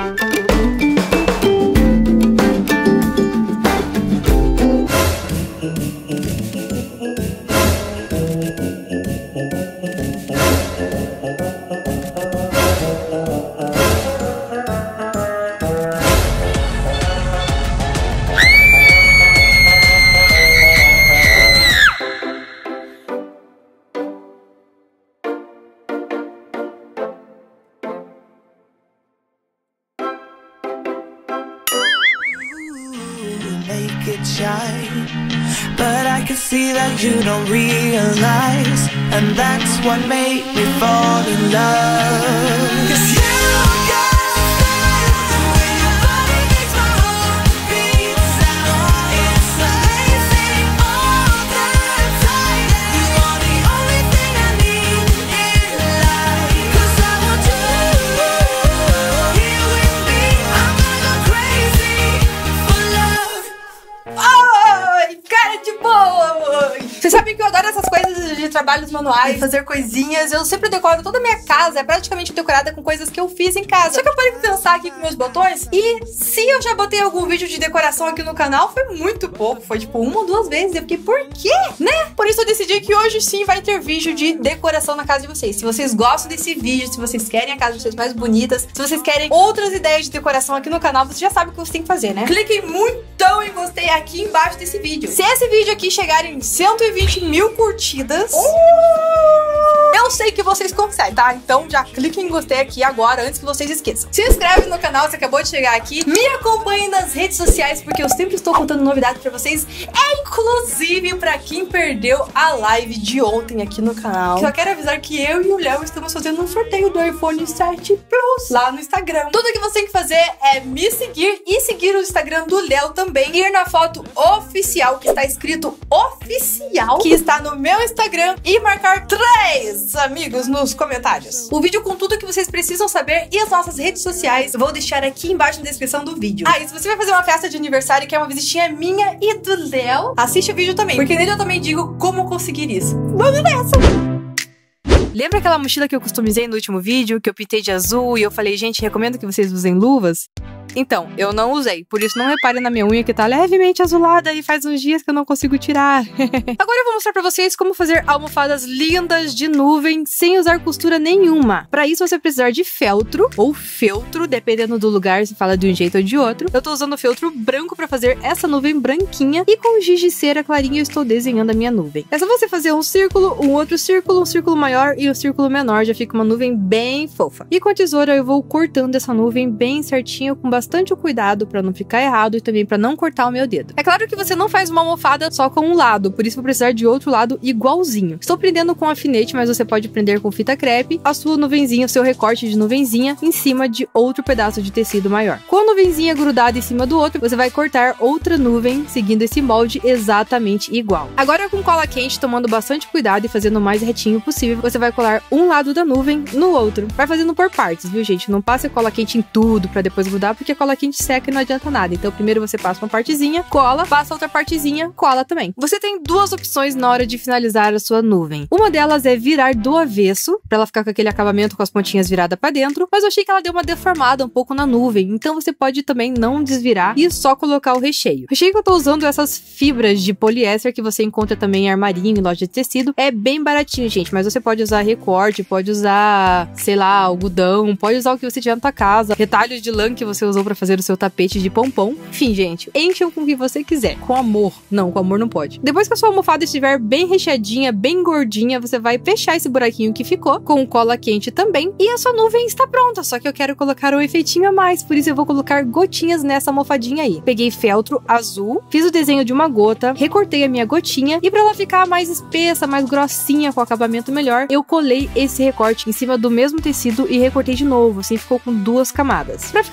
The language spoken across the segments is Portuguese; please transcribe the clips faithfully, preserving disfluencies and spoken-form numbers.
It shine, but I can see that you don't realize, and that's what made me fall in love. 'Cause you got style, the way your body makes my heart beat sound. It's amazing all the time. You are the only thing I need in life. 'Cause I want you here with me. I'm gonna go crazy for love. Ai, cara de boa! Vocês sabem que eu adoro essas coisas de trabalhos manuais, fazer coisinhas. Eu sempre decoro toda a minha casa, é praticamente decorada com coisas que eu fiz em casa. Só que eu parei pra pensar aqui com meus botões, e se eu já botei algum vídeo de decoração aqui no canal, foi muito pouco. Foi tipo uma ou duas vezes. Eu fiquei, por quê? Né? Por isso eu decidi que hoje sim vai ter vídeo de decoração na casa de vocês. Se vocês gostam desse vídeo, se vocês querem a casa de vocês mais bonitas, se vocês querem outras ideias de decoração aqui no canal, vocês já sabem o que vocês têm que fazer, né? Cliquem muito em gostei aqui embaixo desse vídeo. Se esse vídeo aqui chegar em cento e vinte mil curtidas, uh! eu sei que vocês conseguem, tá? Então já cliquem em gostei aqui agora, antes que vocês esqueçam. Se inscreve no canal se acabou de chegar aqui. Me acompanhe nas redes sociais, porque eu sempre estou contando novidades pra vocês. É inclusive pra quem perdeu a live de ontem aqui no canal. Só quero avisar que eu e o Léo estamos fazendo um sorteio do iPhone sete Plus lá no Instagram. Tudo que você tem que fazer é me seguir e seguir o Instagram do Léo também. Ir na foto oficial, que está escrito oficial, que está no meu Instagram, e marcar três amigos nos comentários. O vídeo com tudo que vocês precisam saber e as nossas redes sociais eu vou deixar aqui embaixo na descrição do vídeo. Ah, e se você vai fazer uma festa de aniversário que é uma visitinha minha e do Léo, assiste o vídeo também, porque nele eu também digo como conseguir isso. Vamos nessa! Lembra aquela mochila que eu customizei no último vídeo, que eu pintei de azul e eu falei, gente, recomendo que vocês usem luvas? Então, eu não usei, por isso não reparem na minha unha que tá levemente azulada e faz uns dias que eu não consigo tirar. Agora eu vou mostrar pra vocês como fazer almofadas lindas de nuvem sem usar costura nenhuma. Pra isso você vai precisar de feltro ou feltro, dependendo do lugar, se fala de um jeito ou de outro. Eu tô usando feltro branco pra fazer essa nuvem branquinha e com giz de cera clarinha eu estou desenhando a minha nuvem. É só você fazer um círculo, um outro círculo, um círculo maior e um círculo menor, já fica uma nuvem bem fofa. E com a tesoura eu vou cortando essa nuvem bem certinho, com bastante bastante cuidado para não ficar errado e também para não cortar o meu dedo. É claro que você não faz uma almofada só com um lado, por isso vou precisar de outro lado igualzinho. Estou prendendo com alfinete, mas você pode prender com fita crepe a sua nuvenzinha, o seu recorte de nuvenzinha em cima de outro pedaço de tecido maior. Com a nuvenzinha grudada em cima do outro, você vai cortar outra nuvem seguindo esse molde exatamente igual. Agora com cola quente, tomando bastante cuidado e fazendo o mais retinho possível, você vai colar um lado da nuvem no outro. Vai fazendo por partes, viu, gente? Não passe cola quente em tudo para depois grudar, porque a cola quente seca e não adianta nada. Então primeiro você passa uma partezinha, cola, passa outra partezinha, cola também. Você tem duas opções na hora de finalizar a sua nuvem. Uma delas é virar do avesso, pra ela ficar com aquele acabamento com as pontinhas viradas pra dentro, mas eu achei que ela deu uma deformada um pouco na nuvem, então você pode também não desvirar e só colocar o recheio. O recheio que eu tô usando é essas fibras de poliéster que você encontra também em armarinho, em loja de tecido. É bem baratinho, gente, mas você pode usar recorte, pode usar, sei lá, algodão, pode usar o que você tiver na tua casa, retalhos de lã que você usou pra fazer o seu tapete de pompom. Enfim, gente, encham com o que você quiser. Com amor. Não, com amor não pode. Depois que a sua almofada estiver bem recheadinha, bem gordinha, você vai fechar esse buraquinho que ficou com cola quente também. E a sua nuvem está pronta. Só que eu quero colocar um efeitinho a mais. Por isso eu vou colocar gotinhas nessa almofadinha aí. Peguei feltro azul, fiz o desenho de uma gota, recortei a minha gotinha e pra ela ficar mais espessa, mais grossinha, com acabamento melhor, eu colei esse recorte em cima do mesmo tecido e recortei de novo. Assim ficou com duas camadas. Pra ficar bonitinho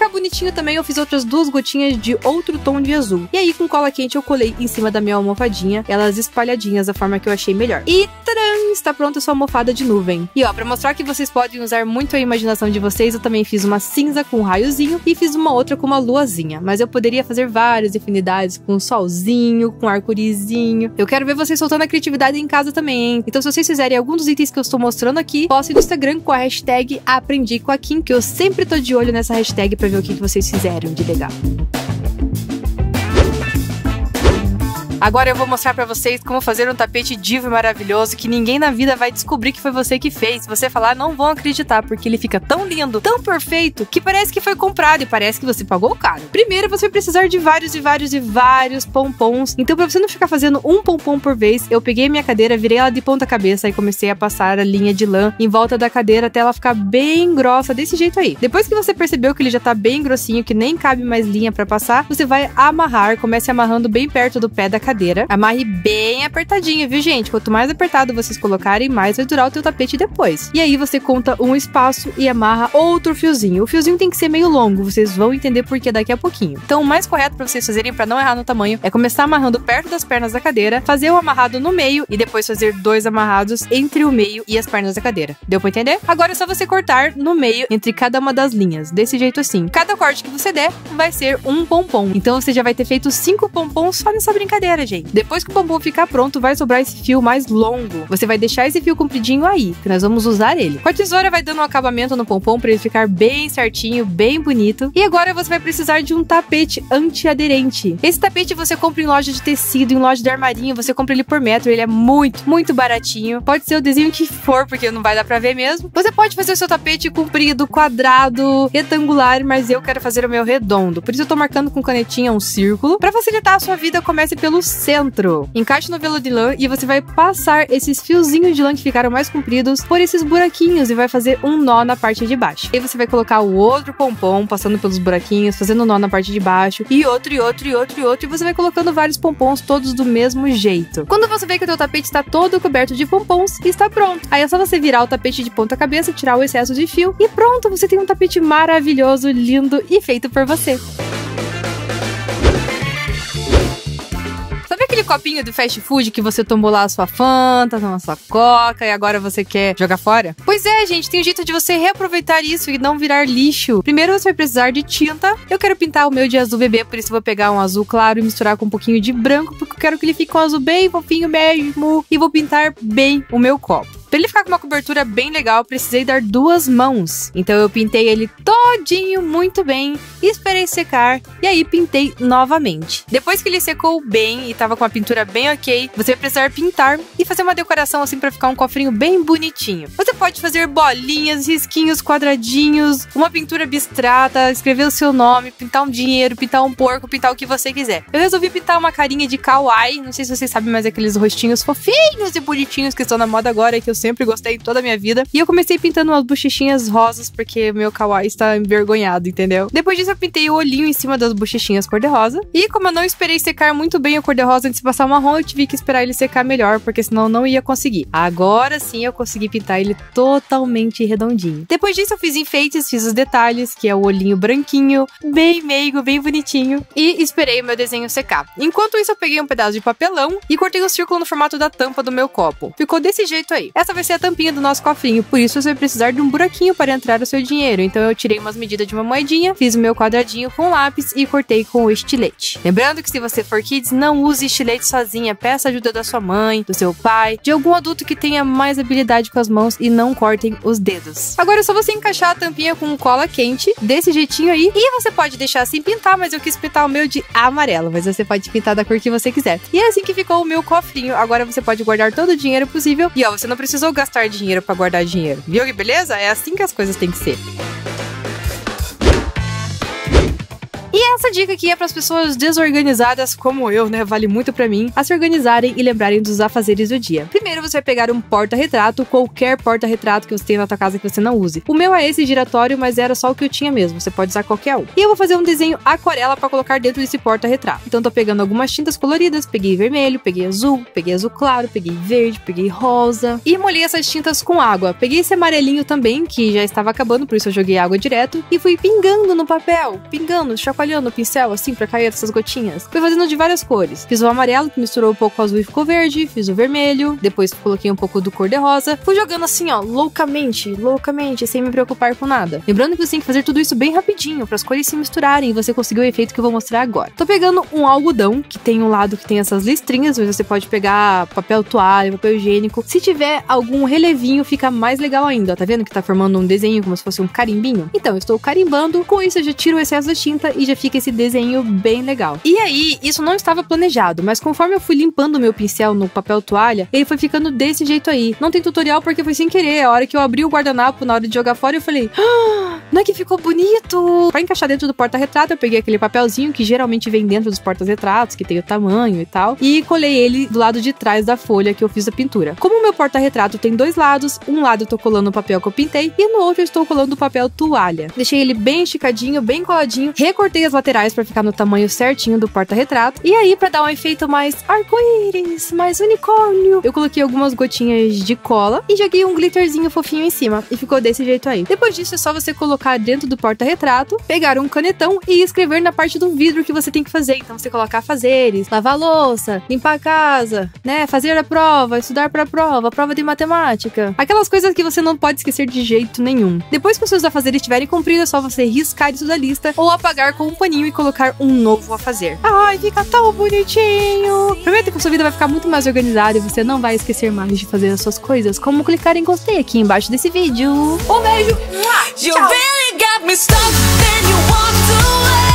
ladinho também eu fiz outras duas gotinhas de outro tom de azul. E aí com cola quente eu colei em cima da minha almofadinha, elas espalhadinhas da forma que eu achei melhor. E tcharam, está pronta a sua almofada de nuvem. E ó, pra mostrar que vocês podem usar muito a imaginação de vocês, eu também fiz uma cinza com um raiozinho e fiz uma outra com uma luazinha. Mas eu poderia fazer várias afinidades com um solzinho, com um arco-írisinho. Eu quero ver vocês soltando a criatividade em casa também, hein? Então se vocês fizerem algum dos itens que eu estou mostrando aqui, postem no Instagram com a hashtag Aprendi com a Kim, que eu sempre tô de olho nessa hashtag pra ver o que que vocês fizeram de legal. Agora eu vou mostrar pra vocês como fazer um tapete divo e maravilhoso que ninguém na vida vai descobrir que foi você que fez. Se você falar, não vão acreditar, porque ele fica tão lindo, tão perfeito, que parece que foi comprado e parece que você pagou caro. Primeiro, você vai precisar de vários e vários e vários pompons. Então, pra você não ficar fazendo um pompom por vez, eu peguei a minha cadeira, virei ela de ponta cabeça e comecei a passar a linha de lã em volta da cadeira até ela ficar bem grossa, desse jeito aí. Depois que você percebeu que ele já tá bem grossinho, que nem cabe mais linha pra passar, você vai amarrar, comece amarrando bem perto do pé da cadeira. cadeira. Amarre bem apertadinho, viu, gente? Quanto mais apertado vocês colocarem, mais vai durar o teu tapete depois. E aí você conta um espaço e amarra outro fiozinho. O fiozinho tem que ser meio longo, vocês vão entender por que daqui a pouquinho. Então, o mais correto pra vocês fazerem, pra não errar no tamanho, é começar amarrando perto das pernas da cadeira, fazer um amarrado no meio e depois fazer dois amarrados entre o meio e as pernas da cadeira. Deu pra entender? Agora é só você cortar no meio entre cada uma das linhas, desse jeito assim. Cada corte que você der vai ser um pompom. Então você já vai ter feito cinco pompons só nessa brincadeira, gente. Depois que o pompom ficar pronto, vai sobrar esse fio mais longo. Você vai deixar esse fio compridinho aí, que nós vamos usar ele. Com a tesoura vai dando um acabamento no pompom pra ele ficar bem certinho, bem bonito. E agora você vai precisar de um tapete antiaderente. Esse tapete você compra em loja de tecido, em loja de armarinho, você compra ele por metro, ele é muito, muito baratinho. Pode ser o desenho que for, porque não vai dar pra ver mesmo. Você pode fazer o seu tapete comprido, quadrado, retangular, mas eu quero fazer o meu redondo. Por isso eu tô marcando com canetinha um círculo. Pra facilitar a sua vida, comece pelo centro. Encaixe no velo de lã e você vai passar esses fiozinhos de lã que ficaram mais compridos por esses buraquinhos e vai fazer um nó na parte de baixo. Aí você vai colocar o outro pompom passando pelos buraquinhos, fazendo um nó na parte de baixo e outro, e outro, e outro, e outro, e você vai colocando vários pompons todos do mesmo jeito. Quando você vê que o teu tapete está todo coberto de pompons, está pronto. Aí é só você virar o tapete de ponta cabeça, tirar o excesso de fio e pronto, você tem um tapete maravilhoso, lindo e feito por você. Aquele copinho do fast food que você tomou lá a sua Fanta, tomou a sua Coca e agora você quer jogar fora? Pois é, gente, tem um jeito de você reaproveitar isso e não virar lixo. Primeiro você vai precisar de tinta. Eu quero pintar o meu de azul bebê, por isso eu vou pegar um azul claro e misturar com um pouquinho de branco, porque eu quero que ele fique com um azul bem fofinho mesmo. E vou pintar bem o meu copo. Pra ele ficar com uma cobertura bem legal, precisei dar duas mãos. Então eu pintei ele todinho muito bem, esperei secar e aí pintei novamente. Depois que ele secou bem e tava com a pintura bem ok, você vai precisar pintar e fazer uma decoração assim pra ficar um cofrinho bem bonitinho. Você pode fazer bolinhas, risquinhos, quadradinhos, uma pintura abstrata, escrever o seu nome, pintar um dinheiro, pintar um porco, pintar o que você quiser. Eu resolvi pintar uma carinha de kawaii, não sei se vocês sabem, mas aqueles rostinhos fofinhos e bonitinhos que estão na moda agora e que eu sempre gostei toda a minha vida. E eu comecei pintando umas bochechinhas rosas, porque meu kawaii está envergonhado, entendeu? Depois disso eu pintei o olhinho em cima das bochechinhas cor-de-rosa. E como eu não esperei secar muito bem o cor-de-rosa antes de passar o marrom, eu tive que esperar ele secar melhor, porque senão eu não ia conseguir. Agora sim eu consegui pintar ele totalmente redondinho. Depois disso eu fiz enfeites, fiz os detalhes, que é o olhinho branquinho, bem meigo, bem bonitinho. E esperei o meu desenho secar. Enquanto isso eu peguei um pedaço de papelão e cortei um círculo no formato da tampa do meu copo. Ficou desse jeito aí. Essa vai ser a tampinha do nosso cofrinho, por isso você vai precisar de um buraquinho para entrar o seu dinheiro. Então eu tirei umas medidas de uma moedinha, fiz o meu quadradinho com lápis e cortei com o estilete. Lembrando que se você for kids, não use estilete sozinha, peça ajuda da sua mãe, do seu pai, de algum adulto que tenha mais habilidade com as mãos e não cortem os dedos. Agora é só você encaixar a tampinha com cola quente, desse jeitinho aí, e você pode deixar assim pintar, mas eu quis pintar o meu de amarelo, mas você pode pintar da cor que você quiser. E é assim que ficou o meu cofrinho. Agora você pode guardar todo o dinheiro possível e ó, você não precisou gastar dinheiro pra guardar dinheiro. Viu que beleza? É assim que as coisas têm que ser. E essa dica aqui é para as pessoas desorganizadas como eu, né? Vale muito pra mim, a se organizarem e lembrarem dos afazeres do dia. Primeiro, você você vai pegar um porta-retrato, qualquer porta-retrato que você tenha na tua casa que você não use. O meu é esse giratório, mas era só o que eu tinha mesmo, você pode usar qualquer um. E eu vou fazer um desenho aquarela pra colocar dentro desse porta-retrato. Então tô pegando algumas tintas coloridas, peguei vermelho, peguei azul, peguei azul claro, peguei verde, peguei rosa e molhei essas tintas com água. Peguei esse amarelinho também, que já estava acabando, por isso eu joguei água direto e fui pingando no papel, pingando, chacoalhando o pincel assim pra cair essas gotinhas. Fui fazendo de várias cores. Fiz o amarelo, que misturou um pouco o azul e ficou verde, fiz o vermelho, depois coloquei um pouco do cor-de-rosa. Fui jogando assim, ó, loucamente, loucamente, sem me preocupar com nada. Lembrando que você tem que fazer tudo isso bem rapidinho, para as cores se misturarem e você conseguir o efeito que eu vou mostrar agora. Tô pegando um algodão, que tem um lado que tem essas listrinhas, mas você pode pegar papel toalha, papel higiênico. Se tiver algum relevinho, fica mais legal ainda, ó, tá vendo que tá formando um desenho como se fosse um carimbinho? Então, eu estou carimbando, com isso eu já tiro o excesso da tinta e já fica esse desenho bem legal. E aí, isso não estava planejado, mas conforme eu fui limpando o meu pincel no papel toalha, ele foi ficando desse jeito aí. Não tem tutorial porque foi sem querer, a hora que eu abri o guardanapo na hora de jogar fora, eu falei, ah, não é que ficou bonito? Pra encaixar dentro do porta-retrato, eu peguei aquele papelzinho que geralmente vem dentro dos porta-retratos, que tem o tamanho e tal, e colei ele do lado de trás da folha que eu fiz a pintura. Como o meu porta-retrato tem dois lados, um lado eu tô colando o papel que eu pintei e no outro eu estou colando o papel toalha. Deixei ele bem esticadinho, bem coladinho, recortei as laterais pra ficar no tamanho certinho do porta-retrato, e aí pra dar um efeito mais arco-íris, mais unicórnio, eu coloquei algumas gotinhas de cola e joguei um glitterzinho fofinho em cima, e ficou desse jeito aí. Depois disso é só você colocar dentro do porta-retrato, pegar um canetão e escrever na parte do vidro que você tem que fazer. Então você colocar fazeres, lavar a louça, limpar a casa, né, fazer a prova, estudar pra prova, prova de matemática, aquelas coisas que você não pode esquecer de jeito nenhum. Depois que os seus afazeres estiverem cumpridos, é só você riscar isso da lista ou apagar com um paninho e colocar um novo a fazer. Ai, fica tão bonitinho! Prometa que a sua vida vai ficar muito mais organizada e você não vai esquecer mais de fazer as suas coisas, como clicar em gostei aqui embaixo desse vídeo. Um beijo! You really got me stuck, then you walked away.